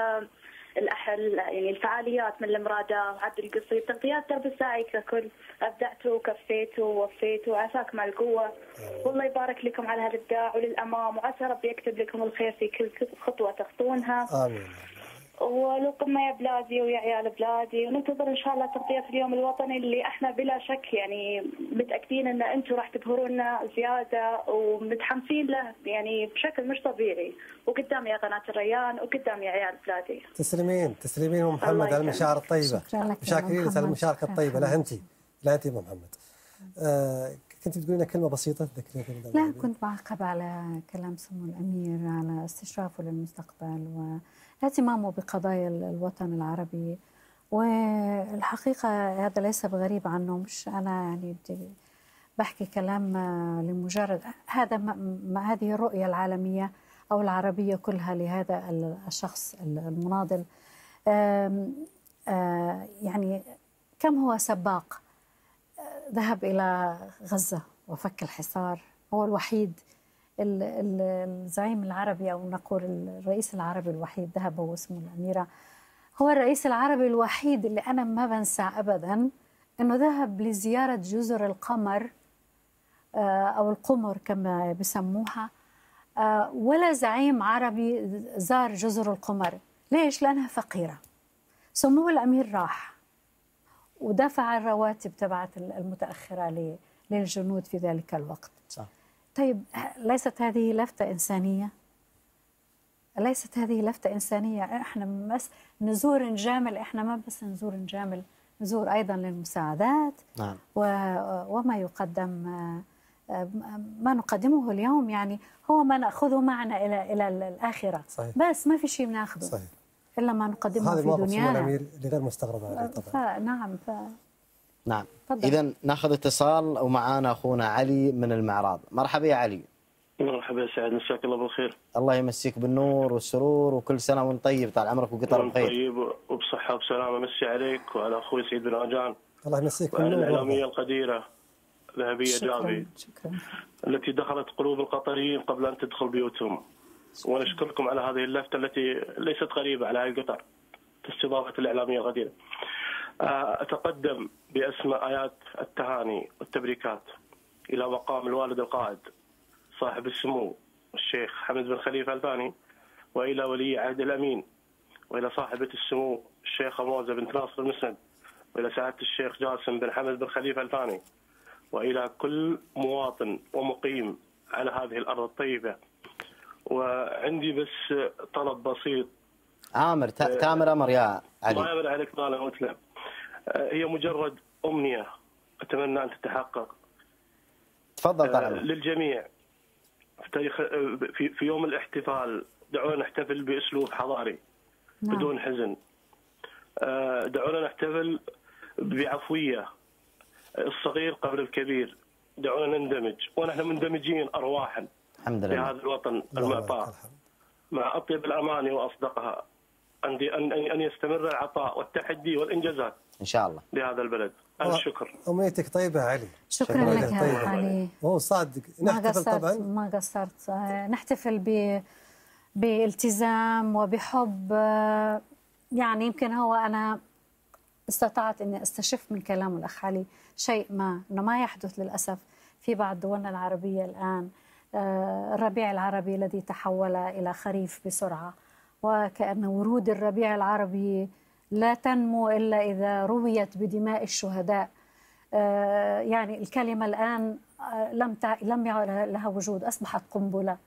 S9: يعني الفعاليات من المرادة وعبد القصير، تغطيات درب الساعي ككل. أبدعتوا وكفيتوا ووفيتوا وعساكم على القوة. والله يبارك لكم على هالإبداع وللأمام، وعسى ربي يكتب لكم الخير في كل خطوة تخطونها.
S1: آمين.
S9: ولكم يا بلادي ويا عيال بلادي، وننتظر ان شاء الله تغطية اليوم الوطني اللي احنا بلا شك يعني متاكدين ان انتم راح تبهرونا زياده ومتحمسين له يعني بشكل مش طبيعي، وقدام يا قناة الريان وقدام يا عيال بلادي.
S1: تسلمين ام محمد على المشاعر الطيبة. شاكرين على المشاركة الطيبة. لا انت يا ام محمد. كنت تقولين كلمة بسيطة تذكريني؟
S6: لا، كنت بعقب على كلام سمو الأمير على استشرافه للمستقبل واهتمامه بقضايا الوطن العربي. والحقيقة هذا ليس بغريب عنه، مش أنا يعني بحكي كلام لمجرد هذه الرؤية العالمية أو العربية كلها لهذا الشخص المناضل. يعني كم هو سباق، ذهب إلى غزة وفك الحصار، هو الوحيد الزعيم العربي أو نقول الرئيس العربي الوحيد، ذهب هو اسمه الأميرة، هو الرئيس العربي الوحيد اللي أنا ما بنسى أبدا أنه ذهب لزيارة جزر القمر أو القمر كما بسموها. ولا زعيم عربي زار جزر القمر. ليش؟ لأنها فقيرة. سمو الأمير راح ودفع الرواتب تبعت المتأخرة للجنود في ذلك الوقت.
S2: صح. طيب
S6: ليست هذه لفتة إنسانية؟ ليست هذه لفتة إنسانية؟ إحنا بس نزور نجامل، إحنا ما بس نزور نجامل، نزور أيضا للمساعدات.
S2: نعم.
S6: وما يقدم، ما نقدمه اليوم يعني هو ما نأخذه معنا إلى الآخرة.
S1: صحيح.
S6: بس ما في شيء بناخذه.
S1: صحيح.
S6: إلا ما نقدمه في دنيانا.
S1: هذا الأمير اللي غير مستغرب عليه طبعا.
S2: نعم. إذا ناخذ اتصال ومعانا أخونا علي من المعراض. مرحبا يا علي.
S10: مرحبا يا سعد، مساك الله بالخير.
S2: الله يمسيك بالنور والسرور، وكل سنة وانت طيب، طال عمرك وقطر بخير.
S10: طيب وبصحة وبسلامة. مسي عليك وعلى أخوي سعيد بن عجان.
S1: الله يمسيك بالنور.
S10: الإعلامية القديرة ذهبية جابي التي دخلت قلوب القطريين قبل أن تدخل بيوتهم. ونشكركم على هذه اللفتة التي ليست غريبة على أهل قطر، استضافة الإعلامية الغديرة. أتقدم بأسماء آيات التهاني والتبريكات إلى مقام الوالد القائد صاحب السمو الشيخ حمد بن خليفة آل ثاني، وإلى ولي عهد الأمين وإلى صاحبة السمو الشيخة موزة بنت ناصر المسند، وإلى سعادة الشيخ جاسم بن حمد بن خليفة الثاني، وإلى كل مواطن ومقيم على هذه الأرض الطيبة. وعندي بس طلب بسيط.
S2: عامر تامر أمر يا علي.
S10: ما يمر عليك طالع مثله. هي مجرد أمنية أتمنى أن تتحقق.
S2: تفضل طال عمرك.
S10: للجميع في تاريخ في يوم الاحتفال دعونا نحتفل بأسلوب حضاري بدون حزن. دعونا نحتفل بعفوية، الصغير قبل الكبير. دعونا نندمج ونحن مندمجين أرواحا
S2: الحمد
S10: في
S2: لله
S10: هذا الوطن المعطاء مع أطيب الأماني وأصدقها أن يستمر العطاء والتحدي والإنجازات
S2: إن شاء الله
S10: لهذا البلد. الشكر.
S1: أمنيتك طيبة يا علي.
S6: شكرا لك يا علي.
S1: هو صادق. نحتفل طبعا
S6: ما قصرت. نحتفل بالتزام وبحب. يعني يمكن هو أنا استطعت أني استشف من كلام الأخ علي شيء ما أنه ما يحدث للأسف في بعض دولنا العربية الآن. الربيع العربي الذي تحول إلى خريف بسرعة، وكأن ورود الربيع العربي لا تنمو إلا إذا رويت بدماء الشهداء. يعني الكلمة الآن لم يعد لها وجود، أصبحت قنبلة،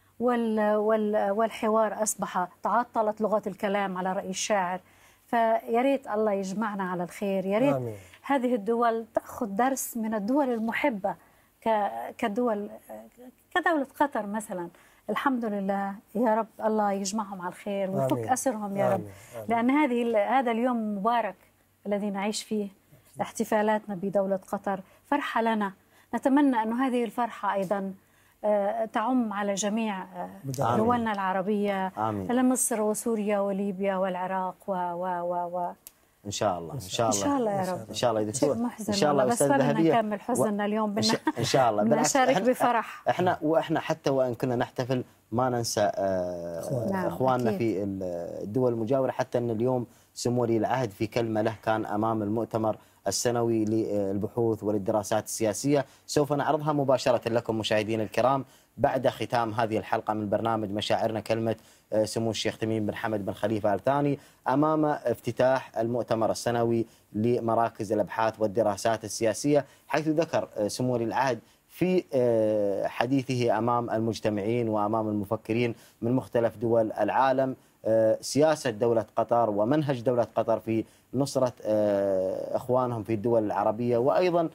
S6: والحوار أصبح تعطلت لغة الكلام على رأي الشاعر. فياريت الله يجمعنا على الخير. ياريت هذه الدول تأخذ درس من الدول المحبة كدولة قطر مثلا. الحمد لله يا رب، الله يجمعهم على الخير ويفك أسرهم يا رب. لأن هذا اليوم مبارك الذي نعيش فيه، احتفالاتنا بدولة قطر فرحة لنا. نتمنى أن هذه الفرحة أيضا تعم على جميع دولنا العربية، مصر وسوريا وليبيا والعراق و
S2: إن شاء الله. إن شاء الله.
S6: إن شاء الله يا رب.
S2: إن شاء الله يا دكتور.
S6: إن شاء الله. بس بدنا نكمل حزننا اليوم
S2: إن شاء الله.
S6: نشارك بفرح.
S2: إحنا حتى وإن كنا نحتفل ما ننسى إخواننا في الدول المجاورة. حتى أن اليوم سمو ولي العهد في كلمة له كان أمام المؤتمر السنوي للبحوث وللدراسات السياسية، سوف نعرضها مباشرة لكم مشاهدينا الكرام بعد ختام هذه الحلقة من برنامج مشاعرنا. كلمة سمو الشيخ تميم بن حمد بن خليفة آل ثاني أمام افتتاح المؤتمر السنوي لمراكز الأبحاث والدراسات السياسية، حيث ذكر سمو ولي العهد في حديثه أمام المجتمعين وأمام المفكرين من مختلف دول العالم سياسة دولة قطر ومنهج دولة قطر في نصرة إخوانهم في الدول العربية، وأيضا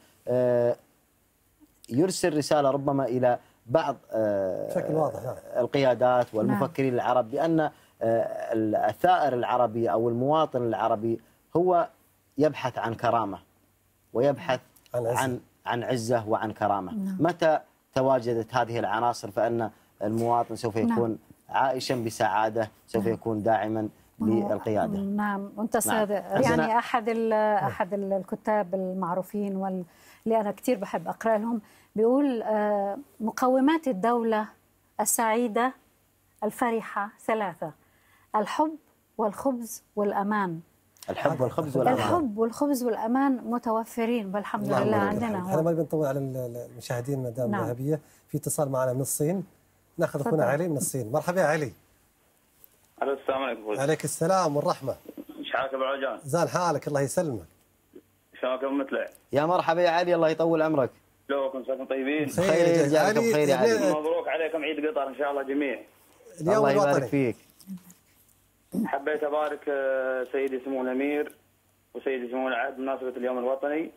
S2: يرسل رسالة ربما إلى بعض
S1: بشكل واضح
S2: القيادات والمفكرين العرب بأن الثائر العربي أو المواطن العربي هو يبحث عن كرامة ويبحث عن عزة وعن كرامة. متى تواجدت هذه العناصر فإن المواطن سوف يكون عائشا بسعادة، سوف يكون داعما للقيادة.
S6: نعم وانت صادق. يعني أحد الكتاب المعروفين واللي أنا كثير بحب أقرأ لهم بيقول مقومات الدولة السعيدة الفرحة ثلاثة: الحب والخبز والأمان.
S2: الحب والخبز والأمان.
S6: الحب والخبز والأمان متوفرين والحمد لله عندنا.
S1: احنا ما بنطول على المشاهدين مدام ذهبية. في اتصال معنا من الصين، ناخذ اخونا علي من الصين. مرحبا يا علي.
S11: السلام عليكم.
S1: عليك السلام والرحمة.
S11: ايش حالك ابو عجان؟
S1: زال حالك الله يسلمك.
S11: شلونك ابو مطلع؟
S2: يا مرحبا يا علي، الله يطول عمرك.
S11: شلونكم مساكم طيبين؟
S2: خير يا علي. خير يا علي.
S11: مبروك عليكم عيد قطر ان شاء الله جميع.
S1: اليوم
S2: الله يبارك فيك.
S11: حبيت ابارك سيدي سمو الامير وسيدي سمو العهد بمناسبة اليوم الوطني،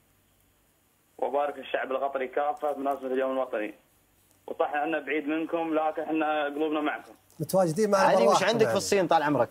S11: وبارك الشعب القطري كافة بمناسبة اليوم الوطني. وصح عنا بعيد منكم لكن احنا قلوبنا معكم.
S1: متواجدين معنا.
S2: علي وش عندك في الصين طال عمرك؟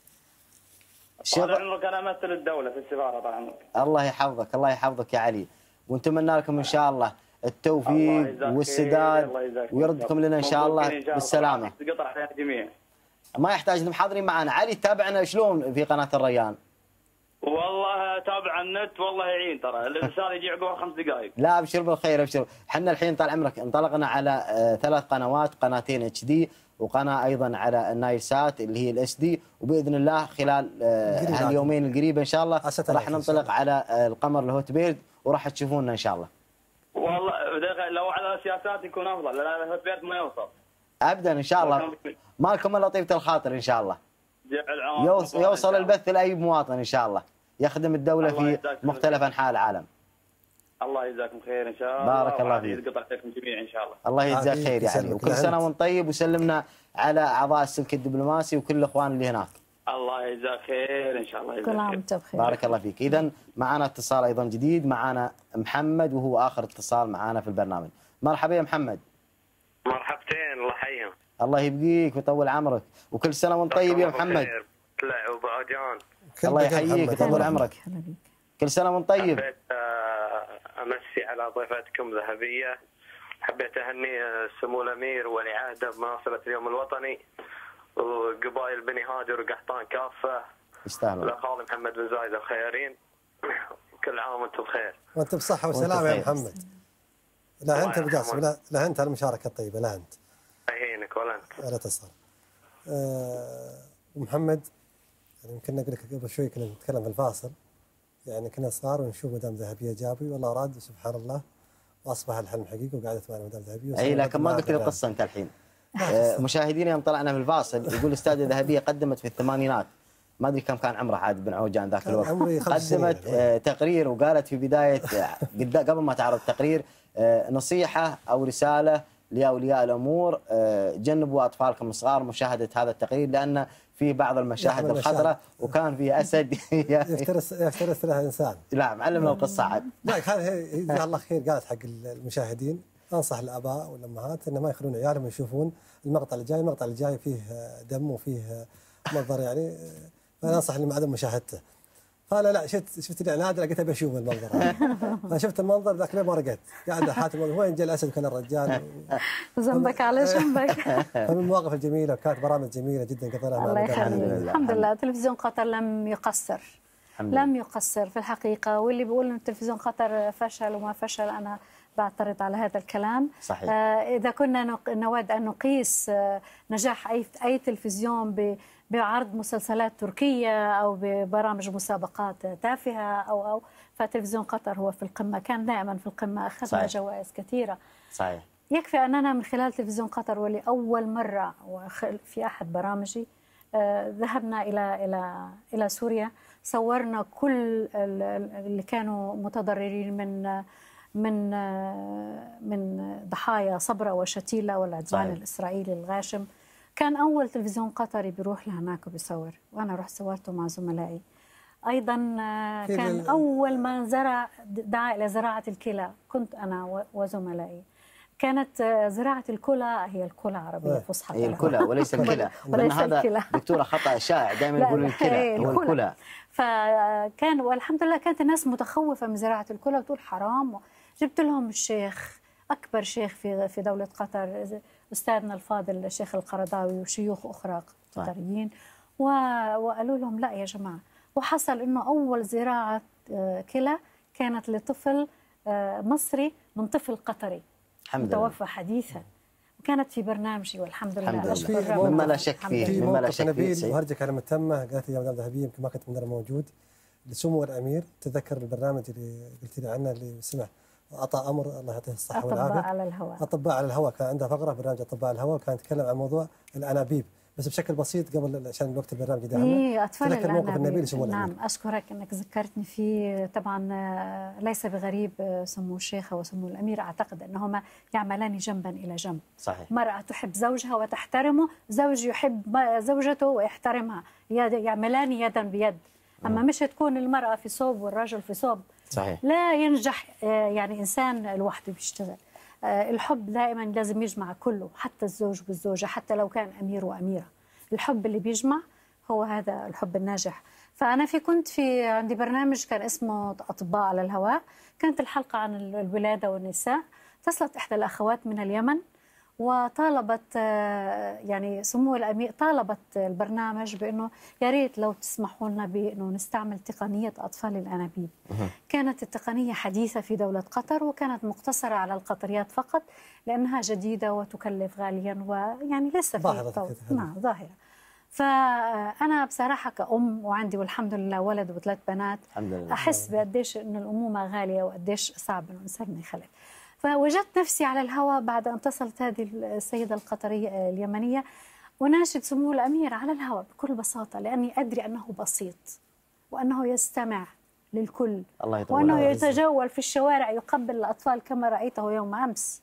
S11: طال عمرك انا امثل الدولة في السفارة طال عمرك.
S2: الله يحفظك، الله يحفظك يا علي، ونتمنى لكم ان شاء الله التوفيق والسداد ويردكم لنا ان شاء الله بالسلامة.
S11: قطر علينا جميع.
S2: ما يحتاج انتم حاضرين معنا. علي تابعنا شلون في قناة الريان؟
S11: والله تابع النت والله يعين، ترى الانسان يجي عقبه 5 دقائق.
S2: لا ابشر بالخير ابشر. احنا الحين طال عمرك انطلقنا على 3 قنوات، قناتين اتش دي وقناه ايضا على النايل سات اللي هي الاس دي، وباذن الله خلال اليومين القريبه ان شاء الله راح ننطلق على القمر الهوت بيرد وراح تشوفونا ان شاء الله.
S11: والله لو على السياسات يكون افضل، لان الهوت بيرد ما يوصل.
S2: ابدا ان شاء الله. مالكم الا طيبه الخاطر ان شاء الله. يوصل البث لاي مواطن ان شاء الله، يخدم الدوله في مختلف انحاء العالم.
S11: الله يجزاكم خير ان شاء الله.
S2: بارك الله فيك.
S11: يقطع عليكم جميعا ان شاء الله.
S2: الله يجزاك خير يا علي، وكل سنه وانت طيب، وسلمنا على اعضاء السلك الدبلوماسي وكل الاخوان اللي هناك.
S11: الله يجزاك خير ان شاء الله.
S6: كل عام وانت بخير.
S2: بارك الله فيك. اذا معنا اتصال ايضا جديد، معنا محمد وهو اخر اتصال معنا في البرنامج. مرحبا يا محمد.
S12: مرحبتين، الله يحييك.
S2: الله يبقيك ويطول عمرك، وكل سنه وانت طيب يا محمد.
S12: طلع وبعجان.
S2: الله يحييك ويطول عمرك. كل سنه وانت طيب.
S12: حبيت امسي على ضيفتكم ذهبيه، حبيت اهني سمو الامير ولي عهده بمناسبه اليوم الوطني، وقبائل بني هاجر وقحطان كافه
S2: يستاهلون،
S12: والاخوان محمد بن زايد الخيرين، كل عام وانتم بخير.
S1: وانت بصحه وسلامه يا محمد. لا انت بجاسم، لا انت على المشاركه الطيبه، لا انت.
S12: يهينك ولا انت.
S1: ولا تصل. محمد، يعني يمكن نقول لك قبل شوي كنا نتكلم في الفاصل، يعني كنا صغار ونشوف مدام ذهبيه جابي، والله اراد سبحان الله واصبح الحلم حقيقي، وقعدت معنا مدام ذهبيه.
S2: اي لكن ما قلت لي القصه انت الحين. مشاهدينا يوم طلعنا في الفاصل يقول الاستاذه ذهبيه قدمت في الثمانينات، ما ادري كم كان عمره عاد بن عوجان ذاك الوقت، قدمت تقرير وقالت في بدايه قبل ما تعرض التقرير نصيحه او رساله لاولياء الامور، جنبوا اطفالكم الصغار مشاهده هذا التقرير، لان في بعض المشاهد الخضراء وكان في اسد
S1: يفترس له انسان.
S2: لا معلمنا القصه عاد.
S1: لا جزاها الله خير، قالت حق المشاهدين انصح الاباء والامهات ان ما يخلون عيالهم يشوفون المقطع الجاي، المقطع الجاي فيه دم وفيه منظر، يعني فانا انصح اللي عدم مشاهدته. قال لا شفت الاعلان لقيت ابي اشوف المنظر. فشفت المنظر ذاك ما رقدت، قاعد حاتم وين جاء الاسد كان الرجال.
S6: ذنبك على جنبك.
S1: فمن المواقف الجميله، وكانت برامج جميله جدا قضيناها.
S6: الله يخليك. الحمد لله تلفزيون قطر لم يقصر، لم يقصر في الحقيقه، واللي بيقول ان تلفزيون قطر فشل وما فشل انا بعترض على هذا الكلام.
S2: صحيح.
S6: إذا كنا نود أن نقيس نجاح أي تلفزيون بعرض مسلسلات تركية أو ببرامج مسابقات تافهة أو فتلفزيون قطر هو في القمة، كان دائما في القمة، أخذنا جوائز كثيرة.
S2: صحيح.
S6: يكفي أننا من خلال تلفزيون قطر ولأول مرة في أحد برامجي ذهبنا إلى سوريا، صورنا كل اللي كانوا متضررين من ضحايا صبرا وشتيلة والعدوان الإسرائيلي الغاشم. كان أول تلفزيون قطري بيروح لهناك وبيصور، وأنا رحت صورته مع زملائي. أيضا كان أول ما دعا إلى زراعة الكلى كنت أنا وزملائي. كانت زراعة الكلى هي الكلى عربية فصحى،
S2: هي الكلى وليس الكلى، لأن هذا دكتورة خطأ شائع دائما يقولون الكلى هو الكلى.
S6: فكان والحمد لله كانت الناس متخوفة من زراعة الكلى وتقول حرام. جبت لهم الشيخ، أكبر شيخ في دولة قطر، أستاذنا الفاضل الشيخ القرضاوي وشيوخ أخرى قطريين، وقالوا لهم لا يا جماعة. وحصل إنه أول زراعة كلى كانت لطفل مصري من طفل قطري متوفى حديثا، وكانت في برنامجي والحمد لله.
S2: مما لا شك فيه،
S1: مما لا شك فيه. وهرجك على متمة، قالت لي يا مدام ذهبية يمكن ما كنت من موجود، لسمو الأمير تذكر البرنامج اللي قلت لي عنه اللي سمع أعطى أمر الله يعطيه الصحة والعافية،
S6: أطباء على الهواء.
S1: أطباء على الهواء، كان عندها فقرة برنامج أطباء على الهواء، وكانت تتكلم عن موضوع الأنابيب بس بشكل بسيط قبل عشان الوقت البرنامج ده.
S6: أطفال
S1: تذكر موقف النبيل لسمو الأمير.
S6: نعم أشكرك أنك ذكرتني فيه. طبعا ليس بغريب سمو الشيخة وسمو الأمير، أعتقد أنهما يعملان جنبا إلى جنب.
S2: صحيح.
S6: مرأة تحب زوجها وتحترمه، زوج يحب زوجته ويحترمها، يعملان يدا بيد. أما مش تكون المرأة في صوب والرجل في صوب.
S2: صحيح.
S6: لا ينجح يعني إنسان لوحده بيشتغل. الحب دائما لازم يجمع كله، حتى الزوج والزوجة، حتى لو كان أمير وأميرة. الحب اللي بيجمع هو هذا الحب الناجح. فأنا كنت عندي برنامج كان اسمه أطباء على الهواء، كانت الحلقة عن الولادة والنساء. اتصلت إحدى الأخوات من اليمن وطالبت يعني سمو الأمير طالبت البرنامج بأنه يا ريت لو تسمحوا لنا بأنه نستعمل تقنية أطفال الأنابيب. كانت التقنية حديثة في دولة قطر، وكانت مقتصرة على القطريات فقط لأنها جديدة وتكلف غاليا، ويعني لسه في ظاهرة. فأنا بصراحة كأم وعندي والحمد لله ولد وثلاث بنات، أحس بقديش إن الأمومة غالية وقديش صعب إنه الإنسان يخلف. فوجدت نفسي على الهواء بعد أن اتصلت هذه السيدة القطرية اليمنية أناشد سمو الأمير على الهواء بكل بساطة، لأني أدري أنه بسيط وأنه يستمع للكل، وأنه يتجول في الشوارع يقبل الأطفال كما رأيته يوم أمس.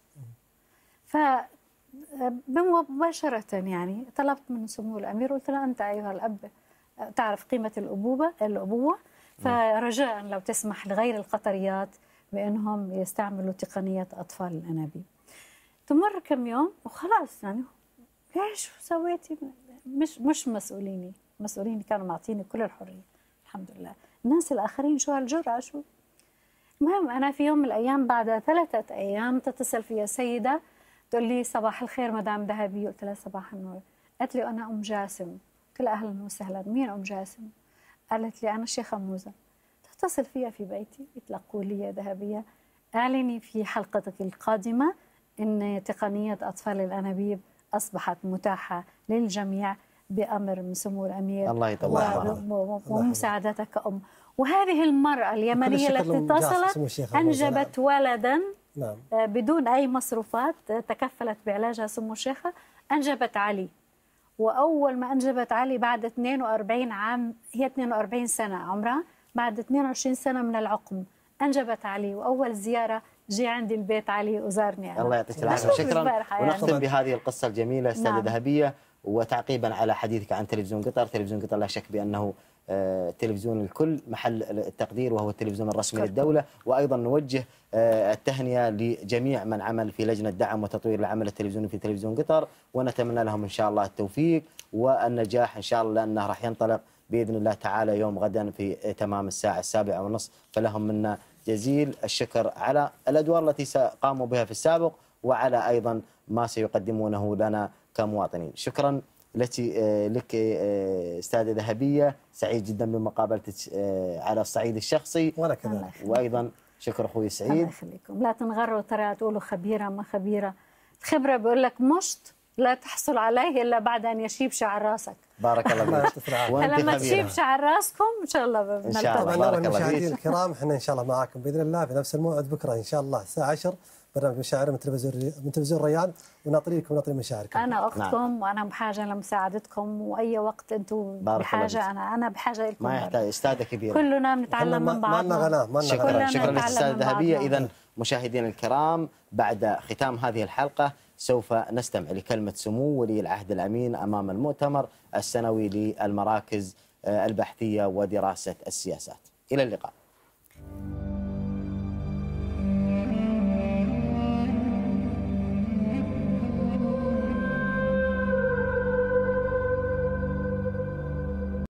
S6: فمباشرة يعني طلبت من سمو الأمير، قلت له أنت أيها الأب تعرف قيمة الأبوة، فرجاء لو تسمح لغير القطريات بأنهم يستعملوا تقنية أطفال الأنابيب. تمر كم يوم وخلاص، يعني ايش سويتي؟ مش مسؤوليني كانوا معطيني كل الحرية الحمد لله. الناس الآخرين شو هالجرأة شو؟ المهم أنا في يوم من الأيام بعد 3 أيام تتصل في سيدة تقول لي صباح الخير مدام ذهبية. قلت لها صباح النور. قالت لي أنا أم جاسم. قلت لها أهلا وسهلا. مين أم جاسم؟ قالت لي أنا الشيخة موزة. تتصل فيها في بيتي، يتلقوا لي يا ذهبية أعلني في حلقتك القادمة إن تقنية أطفال الأنابيب أصبحت متاحة للجميع بأمر من سمو الأمير.
S2: الله يطول
S6: ومساعدتك كأم. وهذه المرأة اليمنية التي اتصلت أنجبت ولدا بدون أي مصروفات، تكفلت بعلاجها سمو الشيخة، أنجبت علي. وأول ما أنجبت علي بعد 42 عام، هي 42 سنة عمرها، بعد 22 سنة من العقم أنجبت علي. وأول زيارة جي عندي البيت علي وزارني أنا.
S2: الله يعطيك العافية. شكرا. ونختم بهذه القصة الجميلة أستاذة ذهبية. وتعقيبا على حديثك عن تلفزيون قطر، تلفزيون قطر لا شك بأنه تلفزيون الكل محل التقدير، وهو التلفزيون الرسمي للدولة. وأيضا نوجه التهنئة لجميع من عمل في لجنة دعم وتطوير العمل التلفزيوني في تلفزيون قطر، ونتمنى لهم إن شاء الله التوفيق والنجاح إن شاء الله، لأنه راح ينطلق بإذن الله تعالى يوم غدا في تمام الساعة 7:30. فلهم منا جزيل الشكر على الأدوار التي قاموا بها في السابق، وعلى أيضا ما سيقدمونه لنا كمواطنين. شكرا لك أستاذة ذهبية، سعيد جدا بمقابلتك على الصعيد الشخصي.
S1: وأنا كذلك.
S2: وأيضا شكر أخوي سعيد.
S6: الله يخليكم. لا تنغروا ترى تقولوا خبيرة ما خبيرة. الخبرة بيقول لك مشط لا تحصل عليه إلا بعد أن يشيب شعر راسك.
S2: بارك الله فيك.
S6: لما تشيب شعر راسكم إن شاء الله
S2: بنلتقي.
S1: طبعا المشاهدين الكرام احنا إن شاء الله معاكم بإذن الله في نفس الموعد بكرة إن شاء الله الساعة 10 برنامج مشاعر من تلفزيون ريان، وناطريكم وناطرين مشاعركم.
S6: أنا أختكم وأنا بحاجة لمساعدتكم، وأي وقت أنتم بحاجة أنا بحاجة لكم.
S2: ما يحتاج أستاذة كبيرة.
S6: كلنا بنتعلم من بعضنا.
S2: شكرا للأستاذة ذهبية. إذا مشاهدينا الكرام، بعد ختام هذه الحلقة سوف نستمع لكلمة سمو ولي العهد الأمين أمام المؤتمر السنوي للمراكز البحثية ودراسة السياسات. إلى اللقاء.